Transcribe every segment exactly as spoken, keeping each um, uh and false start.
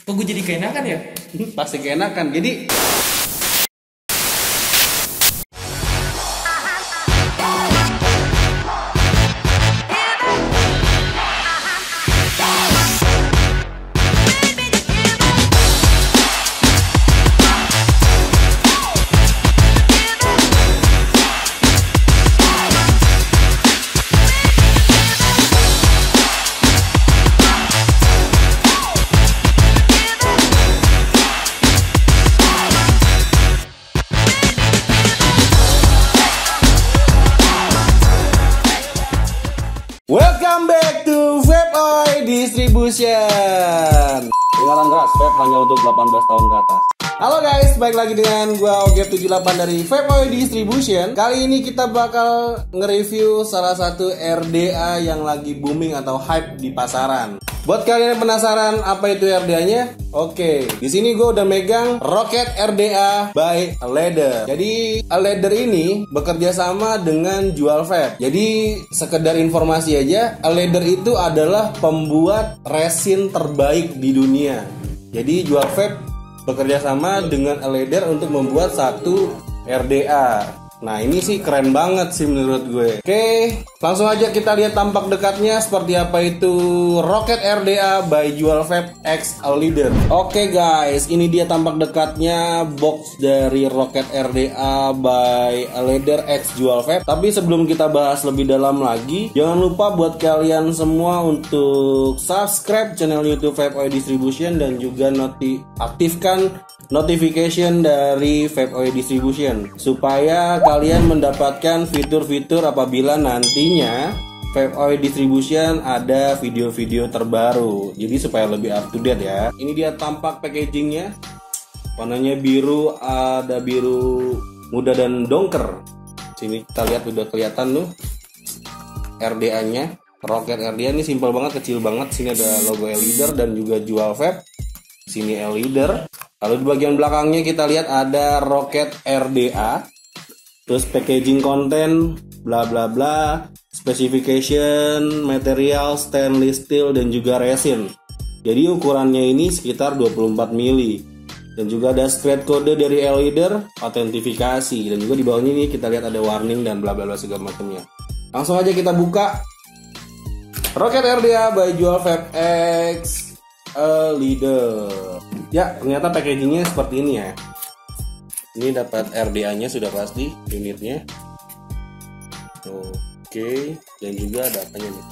Kok gue jadi keenakan ya? Pasti keenakan. Jadi welcome back to Vape Oil Distribution. Dengaran keras, vape hanya untuk delapan belas tahun ke atas. Halo guys, balik lagi dengan gua Ogep tujuh puluh delapan dari Vape Oil Distribution. Kali ini kita bakal nge-review salah satu R D A yang lagi booming atau hype di pasaran. Buat kalian yang penasaran apa itu R D A-nya? Oke, di sini gue udah megang Rocket R D A by Leather. Jadi Leather ini bekerja sama dengan Jual Vape. Jadi sekedar informasi aja, Leather itu adalah pembuat resin terbaik di dunia. Jadi Jual Vape bekerja sama dengan Leather untuk membuat satu R D A. Nah ini sih keren banget sih menurut gue. Oke, langsung aja kita lihat tampak dekatnya seperti apa itu Rocket R D A by Jual Vape X Leather. Oke guys, ini dia tampak dekatnya box dari Rocket R D A by Leather X Jual Vape. Tapi sebelum kita bahas lebih dalam lagi, jangan lupa buat kalian semua untuk subscribe channel YouTube Vape Oil Distribution dan juga noti aktifkan notification dari Vape Oil Distribution supaya kalian mendapatkan fitur-fitur apabila nantinya Vape Oil Distribution ada video-video terbaru. Jadi supaya lebih up to date ya. Ini dia tampak packagingnya. Warnanya biru, ada biru muda dan dongker. Sini kita lihat udah kelihatan tuh R D A-nya. Rocket R D A ini simple banget, kecil banget. Sini ada logo Leather dan juga Jual Vape. Sini Leather. Lalu di bagian belakangnya kita lihat ada Rocket R D A. Terus packaging konten, bla bla bla, specification, material, stainless steel dan juga resin. Jadi ukurannya ini sekitar dua puluh empat mili. Dan juga ada straight code dari Leather, autentifikasi. Dan juga di bawahnya ini kita lihat ada warning dan bla bla bla segala macamnya. Langsung aja kita buka Rocket R D A by Jual Vape X Leather. Ya, ternyata packagingnya seperti ini ya. Ini dapat R D A-nya sudah pasti, unitnya. Oke, dan juga ada apanya nih?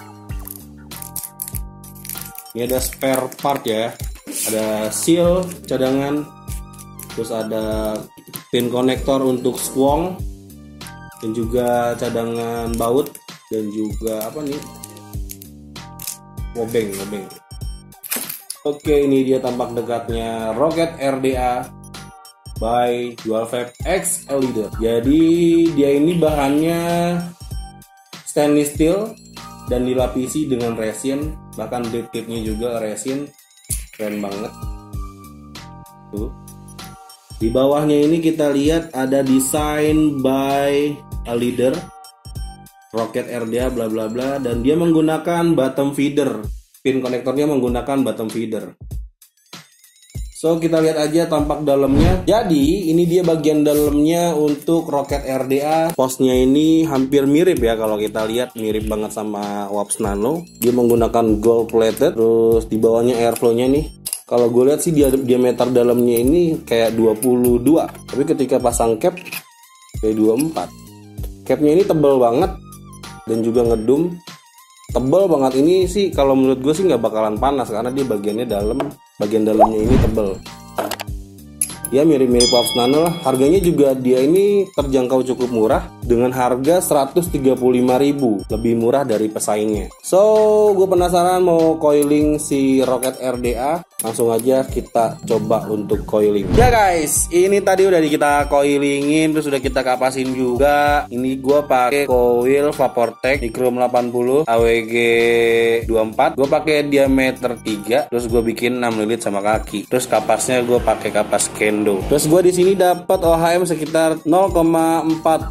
Ini ada spare part ya. Ada seal cadangan, terus ada pin konektor untuk squong, dan juga cadangan baut, dan juga apa nih? Wobeng, wobeng. Oke, ini dia tampak dekatnya Rocket R D A by Jual Vape X Leather. Jadi dia ini bahannya stainless steel dan dilapisi dengan resin, bahkan grip tipnya juga resin. Keren banget. Tuh. Di bawahnya ini kita lihat ada design by Leather, Rocket R D A bla bla bla, dan dia menggunakan bottom feeder. Pin konektornya menggunakan bottom feeder. So kita lihat aja tampak dalamnya. Jadi ini dia bagian dalamnya untuk Rocket R D A. Posnya ini hampir mirip ya, kalau kita lihat mirip banget sama Waps Nano. Dia menggunakan gold plated. Terus di bawahnya airflow-nya nih, kalau gue lihat sih dia diameter dalamnya ini kayak dua puluh dua. Tapi ketika pasang cap kayak dua puluh empat. Capnya ini tebal banget dan juga ngedum. Tebal banget ini sih, kalau menurut gue sih nggak bakalan panas karena dia bagiannya dalam, bagian dalamnya ini tebal. Ya mirip-mirip Waps Nano lah. Harganya juga dia ini terjangkau cukup murah dengan harga seratus tiga puluh lima ribu, lebih murah dari pesaingnya. So gue penasaran mau coiling si Rocket R D A. Langsung aja kita coba untuk coiling. Ya guys, ini tadi udah kita coilingin, terus udah kita kapasin juga. Ini gue pakai coil Vaportec Nichrome delapan puluh A W G dua puluh empat. Gue pakai diameter tiga, terus gue bikin enam lilit sama kaki. Terus kapasnya gue pakai kapas Kendo. Terus gue di sini dapat O H M sekitar nol koma empat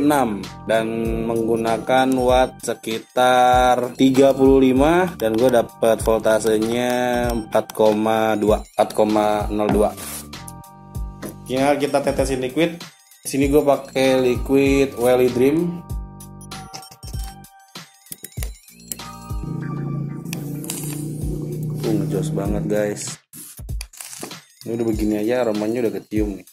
enam dan menggunakan watt sekitar tiga puluh lima dan gue dapat voltasenya empat koma dua empat koma nol dua. Tinggal kita tetesin liquid. Di sini gue pakai liquid Welly Dream. Uh, ngejos banget guys. Ini udah begini aja aromanya udah kecium nih.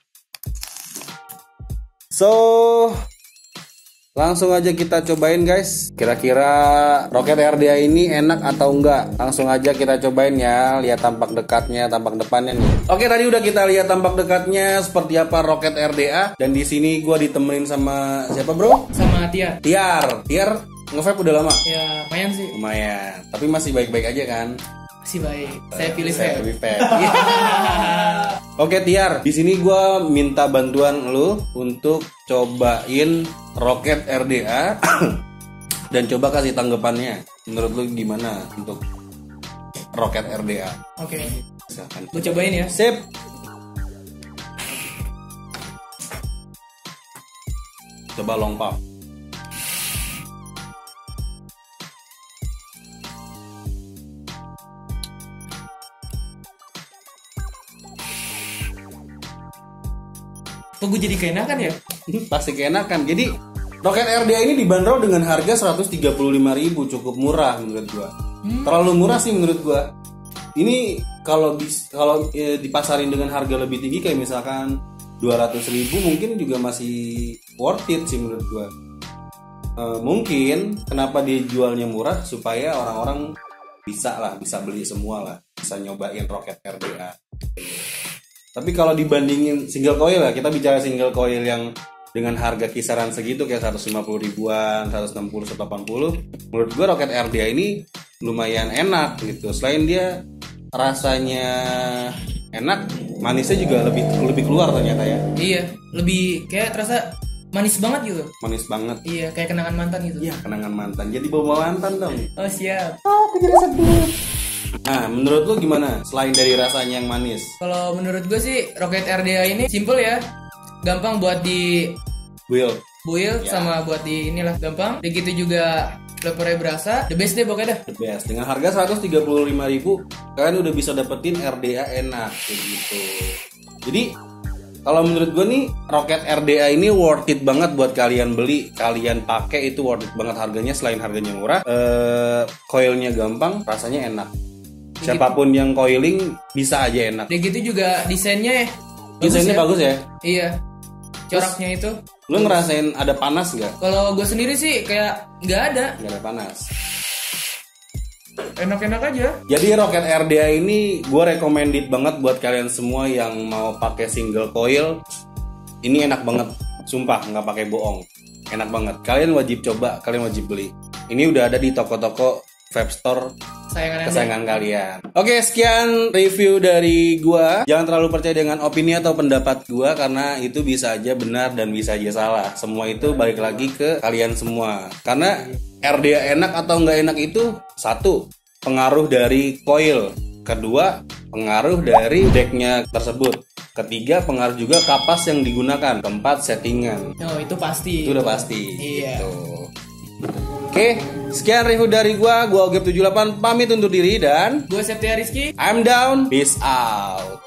So, langsung aja kita cobain guys. Kira-kira Rocket R D A ini enak atau enggak? Langsung aja kita cobain ya. Lihat tampak dekatnya, tampak depannya nih. Oke, tadi udah kita lihat tampak dekatnya seperti apa Rocket R D A. Dan di sini gue ditemenin sama siapa bro? Sama Tiar. Tiar, Tiar nge-vape udah lama? Ya lumayan sih. Lumayan, tapi masih baik-baik aja kan? Masih baik. Saya pilih Saya vape. pilih vape. Oke Tiar, di sini gue minta bantuan lu untuk cobain Rocket R D A dan coba kasih tanggapannya. Menurut lu gimana untuk Rocket R D A? Oke. Silahkan. Gue cobain ya. Sip. Coba long puff. Kok gue jadi keenakan ya? Pasti keenakan. Jadi Rocket R D A ini dibanderol dengan harga seratus tiga puluh lima ribu, cukup murah menurut gua. Hmm. Terlalu murah sih menurut gua. Ini kalau bis, kalau e, dipasarin dengan harga lebih tinggi kayak misalkan dua ratus ribu mungkin juga masih worth it sih menurut gua. E, mungkin kenapa dijualnya murah supaya orang-orang bisa lah, bisa beli semua lah, bisa nyobain Rocket R D A. Tapi kalau dibandingin single coil ya, kita bicara single coil yang dengan harga kisaran segitu kayak seratus lima puluh ribuan, seratus enam puluh, seratus delapan puluh, menurut gue Rocket R D A ini lumayan enak gitu. Selain dia rasanya enak, manisnya juga lebih lebih keluar ternyata ya. Iya, lebih kayak terasa manis banget gitu. Manis banget. Iya, kayak kenangan mantan gitu. Iya, kenangan mantan. Jadi bawa mantan dong. Oh siap. Oh, aku jadi sebut. Nah, menurut lu gimana? Selain dari rasanya yang manis? Kalau menurut gue sih Rocket R D A ini simple ya, gampang buat di Build, build ya. Sama buat di inilah gampang. Begitu juga flavornya berasa, the best deh pokoknya dah. The best. Dengan harga seratus tiga puluh lima ribu, kalian udah bisa dapetin R D A enak kayak gitu. Jadi kalau menurut gue nih Rocket R D A ini worth it banget buat kalian beli, kalian pakai itu worth it banget harganya. Selain harganya murah, eh, coilnya gampang, rasanya enak. Siapapun yang coiling bisa aja enak. Dan gitu juga desainnya ya. Desainnya ya. bagus ya. Iya. Coraknya itu. Lu ngerasain ada panas nggak? Kalau gue sendiri sih kayak nggak ada. Nggak ada panas. Enak-enak aja. Jadi Rocket R D A ini gue recommended banget buat kalian semua yang mau pakai single coil. Ini enak banget, sumpah nggak pakai bohong. Enak banget. Kalian wajib coba, kalian wajib beli. Ini udah ada di toko-toko vape store Sayangan kesayangan kalian. Oke, sekian review dari gua. Jangan terlalu percaya dengan opini atau pendapat gua karena itu bisa aja benar dan bisa aja salah. Semua itu balik lagi ke kalian semua. Karena R D A enak atau nggak enak itu satu, pengaruh dari coil. Kedua, pengaruh dari decknya tersebut. Ketiga, pengaruh juga kapas yang digunakan. Keempat, settingan. Oh, itu pasti. Itu udah pasti. Iya. Gitu. Oke, sekian review dari gua. Gua Ogep tujuh puluh delapan pamit undur diri dan Gue Septia Rizky. I'm down. Peace out.